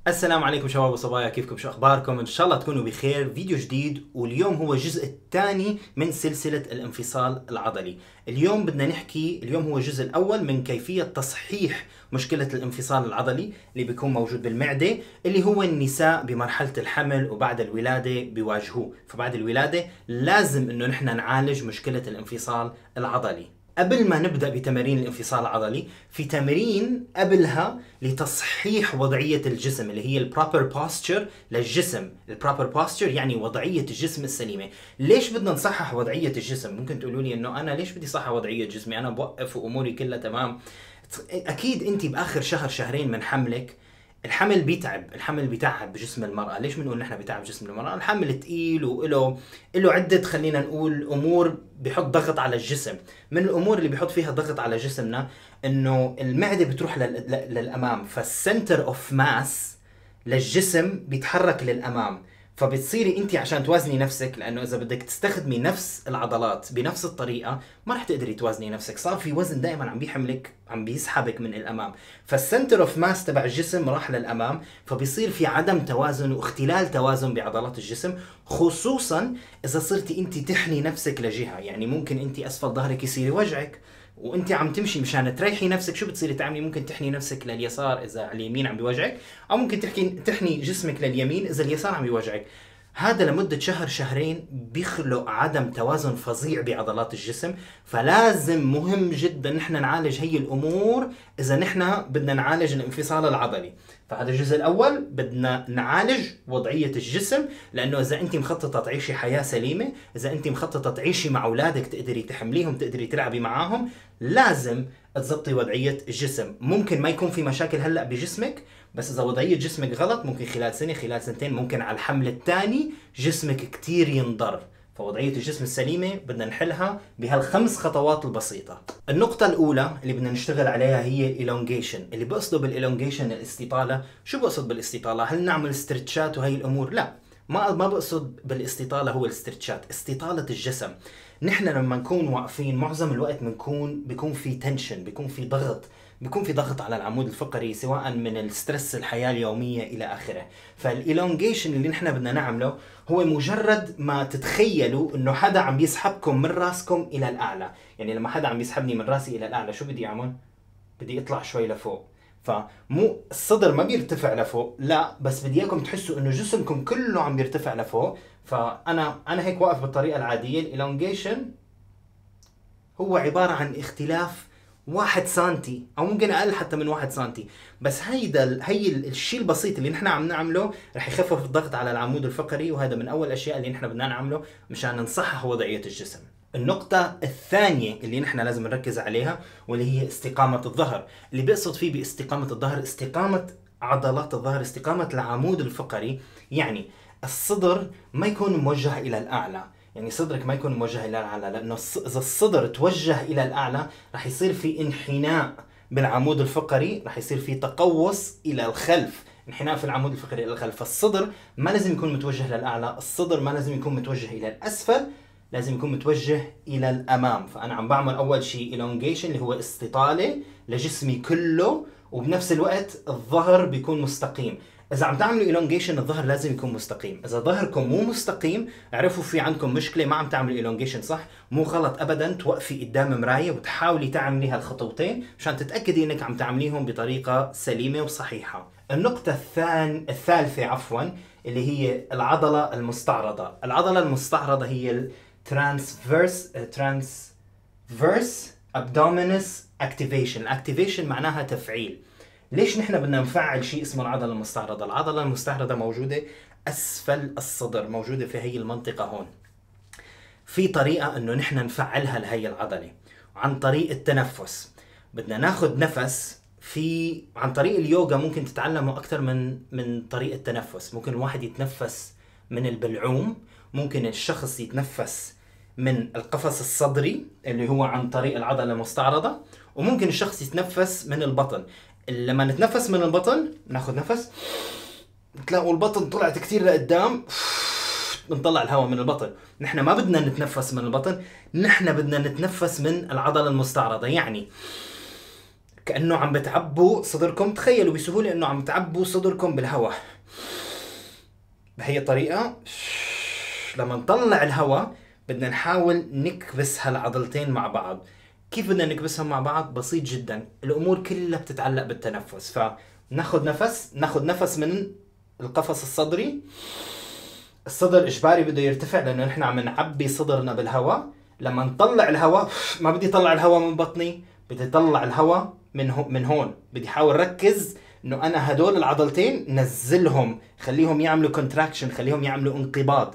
السلام عليكم شباب وصبايا، كيفكم؟ شو اخباركم؟ ان شاء الله تكونوا بخير. فيديو جديد، واليوم هو الجزء الثاني من سلسلة الانفصال العضلي. اليوم هو الجزء الاول من كيفية تصحيح مشكلة الانفصال العضلي اللي بيكون موجود بالمعدة، اللي هو النساء بمرحلة الحمل وبعد الولادة بيواجهوه. فبعد الولادة لازم انه نحن نعالج مشكلة الانفصال العضلي. قبل ما نبدأ بتمارين الانفصال العضلي، في تمرين قبلها لتصحيح وضعية الجسم اللي هي البروبر بوستشر للجسم. البروبر بوستشر يعني وضعية الجسم السليمة. ليش بدنا نصحح وضعية الجسم؟ ممكن تقولوا لي انه انا ليش بدي صحح وضعية جسمي؟ انا بوقف واموري كلها تمام. اكيد انت باخر شهر شهرين من حملك الحمل بيتعب بجسم المرأة. ليش بنقول نحن بيتعب جسم المرأة؟ الحمل تقيل وله عدة، خلينا نقول، أمور بيحط ضغط على الجسم. من الأمور اللي بيحط فيها ضغط على جسمنا إنه المعدة بتروح للأمام، فالسنتر اوف ماس للجسم بيتحرك للأمام. فبتصيري انت عشان توازني نفسك، لانه اذا بدك تستخدمي نفس العضلات بنفس الطريقه ما رح تقدري توازني نفسك. صار في وزن دائما عم بيحملك، عم بيسحبك من الامام، فالسنتر اوف ماس تبع الجسم راح للامام، فبيصير في عدم توازن واختلال توازن بعضلات الجسم. خصوصا اذا صرتي انت تحني نفسك لجهه، يعني ممكن انت اسفل ظهرك يصير يوجعك وانت عم تمشي مشان تريحي نفسك. شو بتصيري تعملي؟ ممكن تحني نفسك لليسار اذا على اليمين عم بيوجعك، او ممكن تحني جسمك لليمين اذا اليسار عم بيوجعك. هذا لمدة شهر شهرين بيخلق عدم توازن فظيع بعضلات الجسم. فلازم مهم جدا نحن نعالج هي الامور اذا نحن بدنا نعالج الانفصال العضلي. فهذا الجزء الاول، بدنا نعالج وضعية الجسم، لانه اذا انت مخططة تعيشي حياة سليمة، اذا انت مخططة تعيشي مع اولادك تقدري تحمليهم، تقدري تلعبي معاهم، لازم تزبطي وضعية الجسم. ممكن ما يكون في مشاكل هلأ بجسمك، بس إذا وضعية جسمك غلط ممكن خلال سنة، خلال سنتين، ممكن على الحمل الثاني جسمك كتير ينضر. فوضعية الجسم السليمة بدنا نحلها بهالخمس خطوات البسيطة. النقطة الأولى اللي بدنا نشتغل عليها هي الإلونجيشن. اللي بقصده بالإلونجيشن الاستطالة. شو بقصد بالاستطالة؟ هل نعمل استرتشات وهي الأمور؟ لا، ما بقصد بالاستطالة هو الاسترتشات، استطالة الجسم. نحن لما نكون واقفين معظم الوقت بيكون في تنشن، بيكون في ضغط على العمود الفقري، سواء من الستريس الحياة اليومية إلى آخره. فالإلونجيشن اللي نحن بدنا نعمله هو مجرد ما تتخيلوا إنه حدا عم يسحبكم من راسكم إلى الأعلى. يعني لما حدا عم يسحبني من راسي إلى الأعلى، شو بدي أعمل؟ بدي أطلع شوي لفوق. فمو الصدر ما بيرتفع لفوق، لا، بس بدي اياكم تحسوا انه جسمكم كله عم بيرتفع لفوق. فانا هيك واقف بالطريقه العاديه. الالونجيشن هو عباره عن اختلاف 1 سنتي او ممكن اقل حتى من 1 سنتي، بس هي الشيء البسيط اللي نحن عم نعمله رح يخفف الضغط على العمود الفقري، وهذا من اول الاشياء اللي نحن بدنا نعمله مشان نصحح وضعيه الجسم. النقطة الثانية اللي نحن لازم نركز عليها واللي هي استقامة الظهر. اللي بيقصد فيه باستقامة الظهر، استقامة عضلات الظهر، استقامة العمود الفقري. يعني الصدر ما يكون موجه إلى الأعلى، يعني صدرك ما يكون موجه إلى الأعلى، لأنه إذا الصدر توجه إلى الأعلى رح يصير في انحناء بالعمود الفقري، رح يصير في تقوس إلى الخلف، انحناء في العمود الفقري إلى الخلف. فالصدر ما لازم يكون متوجه للأعلى، الصدر ما لازم يكون متوجه إلى الأسفل، لازم يكون متوجه إلى الأمام. فأنا عم بعمل أول شيء elongation اللي هو استطالة لجسمي كله، وبنفس الوقت الظهر بيكون مستقيم. إذا عم تعملوا elongation الظهر لازم يكون مستقيم. إذا ظهركم مو مستقيم اعرفوا في عندكم مشكلة، ما عم تعملوا elongation صح. مو غلط أبدا توقفي قدام مراية وتحاولي تعملي هالخطوتين مشان تتأكدي إنك عم تعمليهم بطريقة سليمة وصحيحة. النقطة الثالثة اللي هي العضلة المستعرضة. العضلة المستعرضة هي transverse abdominis activation. الاكتيفيشن معناها تفعيل. ليش نحن بدنا نفعل شيء اسمه العضلة المستعرضة؟ العضلة المستعرضة موجودة أسفل الصدر، موجودة في هي المنطقة هون. في طريقة إنه نحن نفعلها لهي العضلة عن طريق التنفس. بدنا ناخد نفس عن طريق اليوغا. ممكن تتعلموا أكثر من طريقة تنفس. ممكن الواحد يتنفس من البلعوم، ممكن الشخص يتنفس من القفص الصدري اللي هو عن طريق العضلة المستعرضة، وممكن الشخص يتنفس من البطن. لما نتنفس من البطن ناخذ نفس، تلاقوا البطن طلعت كثير لقدام، بنطلع الهواء من البطن. نحن ما بدنا نتنفس من البطن، نحن بدنا نتنفس من العضلة المستعرضة. يعني كأنه عم بتعبوا صدركم. تخيلوا بسهولة انه عم تعبوا صدركم بالهواء بهي الطريقة. لما نطلع الهواء بدنا نحاول نكبس هالعضلتين مع بعض. كيف بدنا نكبسهم مع بعض؟ بسيط جدا، الامور كلها بتتعلق بالتنفس. فناخذ نفس من القفص الصدري. الصدر اجباري بده يرتفع لانه نحن عم نعبي صدرنا بالهواء. لما نطلع الهواء، ما بدي اطلع الهواء من بطني، بدي اطلع الهواء من هون. بدي احاول ركز انه انا هدول العضلتين نزلهم، خليهم يعملوا كونتراكشن، خليهم يعملوا انقباض.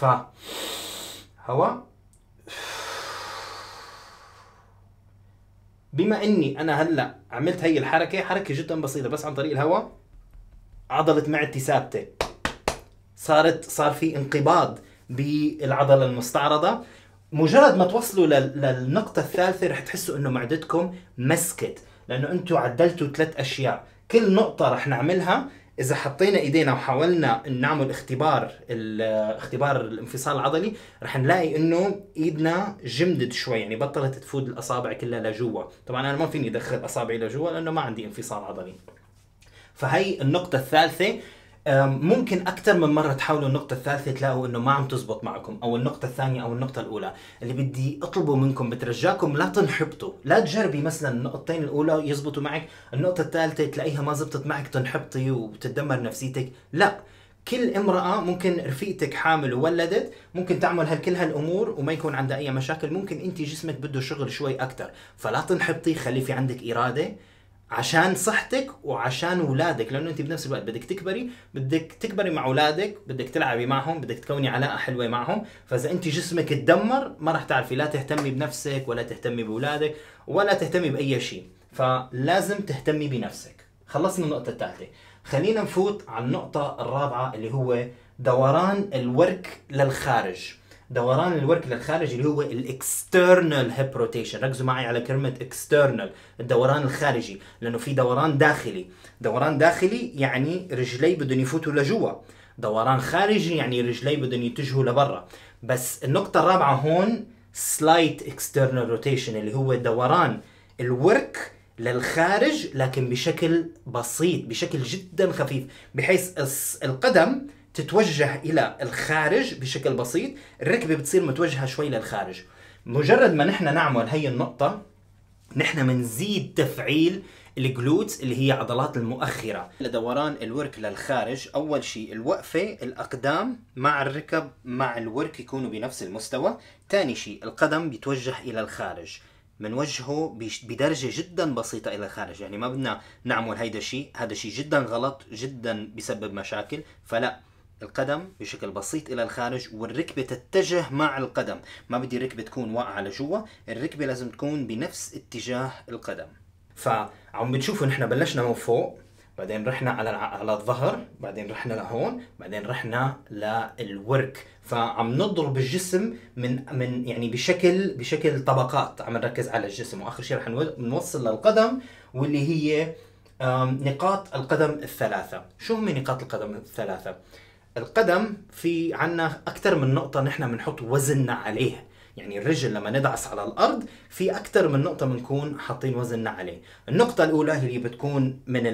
هواء. بما اني انا هلا عملت هي الحركه، حركه جدا بسيطه بس عن طريق الهواء، عضله معدتي ثابته، صار في انقباض بالعضله المستعرضه. مجرد ما توصلوا للنقطه الثالثه رح تحسوا انه معدتكم مسكت، لانه انتم عدلتوا 3 اشياء. كل نقطه رح نعملها اذا حطينا ايدينا وحاولنا نعمل اختبار الانفصال العضلي، رح نلاقي انه ايدنا جمدت شوي، يعني بطلت تفوت الاصابع كلها لجوا. طبعا انا ما فيني ادخل اصابعي لجوا لانه ما عندي انفصال عضلي. فهي النقطه الثالثه. ممكن اكثر من مره تحاولوا النقطه الثالثه تلاقوا انه ما عم تزبط معكم، او النقطه الثانيه او النقطه الاولى. اللي بدي اطلبه منكم، بترجاكم لا تنحبطوا. لا تجربي مثلا النقطتين الاولى يزبطوا معك، النقطه الثالثه تلاقيها ما زبطت معك تنحبطي وتتدمر نفسيتك. لا، كل امرأة ممكن رفيقتك حامل وولدت ممكن تعمل كل هالامور وما يكون عندها اي مشاكل. ممكن انت جسمك بده شغل شوي اكثر، فلا تنحبطي، خلي في عندك اراده عشان صحتك وعشان اولادك، لانه انت بنفس الوقت بدك تكبري مع اولادك، بدك تلعبي معهم، بدك تكوني علاقه حلوه معهم. فاذا انت جسمك تدمر ما راح تعرفي لا تهتمي بنفسك ولا تهتمي باولادك ولا تهتمي باي شيء. فلازم تهتمي بنفسك. خلصنا النقطه الثالثه، خلينا نفوت على النقطه الرابعه اللي هو دوران الورك للخارج. دوران الورك للخارج اللي هو الاكسترنال هيب روتيشن. ركزوا معي على كلمه اكسترنال، الدوران الخارجي، لانه في دوران داخلي. دوران داخلي يعني رجلي بدهم يفوتوا لجوا، دوران خارجي يعني رجلي بدهم يتجهوا لبرا. بس النقطه الرابعه هون سلايت اكسترنال روتيشن، اللي هو دوران الورك للخارج لكن بشكل بسيط، بشكل جدا خفيف، بحيث القدم تتوجه الى الخارج بشكل بسيط، الركبه بتصير متوجهه شوي للخارج. مجرد ما نحن نعمل هي النقطه نحن منزيد تفعيل الجلوتس اللي هي عضلات المؤخره. لدوران الورك للخارج، اول شيء الوقفه، الاقدام مع الركب مع الورك يكونوا بنفس المستوى. ثاني شيء القدم بيتوجه الى الخارج، منوجهه بدرجه جدا بسيطه الى الخارج. يعني ما بدنا نعمل هذا الشيء جدا غلط، جدا بيسبب مشاكل. فلا، القدم بشكل بسيط الى الخارج والركبه تتجه مع القدم. ما بدي الركبه تكون واقعه لجوا، الركبه لازم تكون بنفس اتجاه القدم. فعم بتشوفوا نحن بلشنا من فوق، بعدين رحنا على الظهر، بعدين رحنا لهون، بعدين رحنا للورك. فعم نضرب الجسم من يعني بشكل طبقات، عم نركز على الجسم. واخر شيء رح نوصل للقدم واللي هي نقاط القدم الثلاثه. شو هم نقاط القدم الثلاثه؟ القدم في عنا اكثر من نقطه نحن بنحط وزننا عليه. يعني الرجل لما ندعس على الارض في اكثر من نقطه بنكون حاطين وزننا عليه. النقطه الاولى هي بتكون من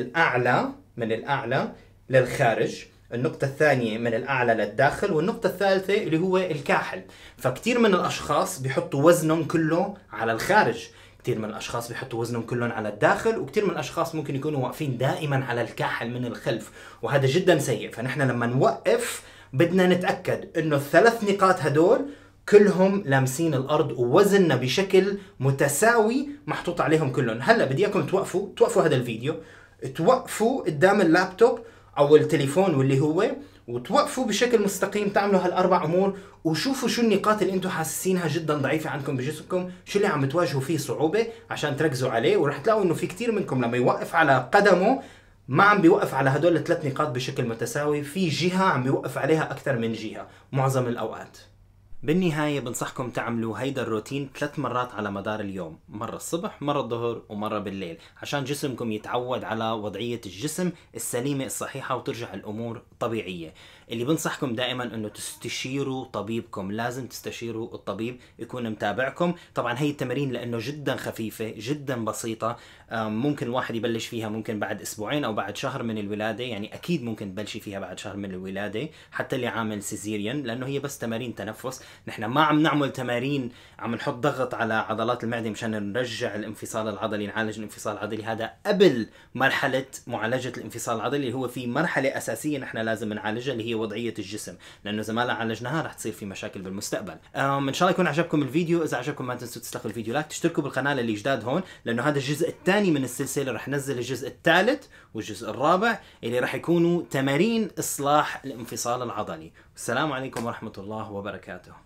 الاعلى للخارج، النقطه الثانيه من الاعلى للداخل، والنقطه الثالثه اللي هو الكاحل. فكتير من الاشخاص بيحطوا وزنهم كله على الخارج، كثير من الاشخاص بيحطوا وزنهم كلهم على الداخل، وكثير من الاشخاص ممكن يكونوا واقفين دائما على الكاحل من الخلف، وهذا جدا سيء. فنحن لما نوقف بدنا نتاكد انه الثلاث نقاط هدول كلهم لامسين الارض ووزننا بشكل متساوي محطوط عليهم كلهم. هلا بدي اياكم توقفوا هذا الفيديو، توقفوا قدام اللابتوب او التليفون واللي هو، وتوقفوا بشكل مستقيم، تعملوا هالاربع امور وشوفوا شو النقاط اللي انتم حاسسينها جدا ضعيفه عندكم بجسمكم، شو اللي عم بتواجهوا فيه صعوبه عشان تركزوا عليه. ورح تلاقوا انه في كثير منكم لما يوقف على قدمه ما عم بيوقف على هدول الثلاث نقاط بشكل متساوي، في جهه عم بيوقف عليها اكثر من جهه معظم الاوقات. بالنهاية بنصحكم تعملوا هيدا الروتين 3 مرات على مدار اليوم، مرة الصبح مرة الظهر ومرة بالليل، عشان جسمكم يتعود على وضعية الجسم السليمة الصحيحة وترجع الأمور طبيعية. اللي بنصحكم دائما انه تستشيروا طبيبكم، لازم تستشيروا الطبيب يكون متابعكم. طبعا هي التمارين لانه جدا خفيفة جدا بسيطة، ممكن الواحد يبلش فيها ممكن بعد اسبوعين او بعد شهر من الولادة، يعني اكيد ممكن تبلشي فيها بعد شهر من الولادة حتى اللي عامل سيزيريان، لانه هي بس تمارين تنفس. نحن ما عم نعمل تمارين عم نحط ضغط على عضلات المعدة مشان نرجع الانفصال العضلي، نعالج الانفصال العضلي. هذا قبل مرحلة معالجة الانفصال العضلي، اللي هو في مرحلة اساسية نحن لازم نعالجها اللي هي وضعية الجسم، لانه اذا ما عالجناها رح تصير في مشاكل بالمستقبل. ان شاء الله يكون عجبكم الفيديو. اذا عجبكم ما تنسوا تستخدموا الفيديو لايك، تشتركوا بالقناة اللي جداد هون، لانه هذا الجزء الثاني من السلسلة. رح ننزل الجزء الثالث والجزء الرابع اللي رح يكونوا تمارين اصلاح الانفصال العضلي. السلام عليكم ورحمة الله وبركاته.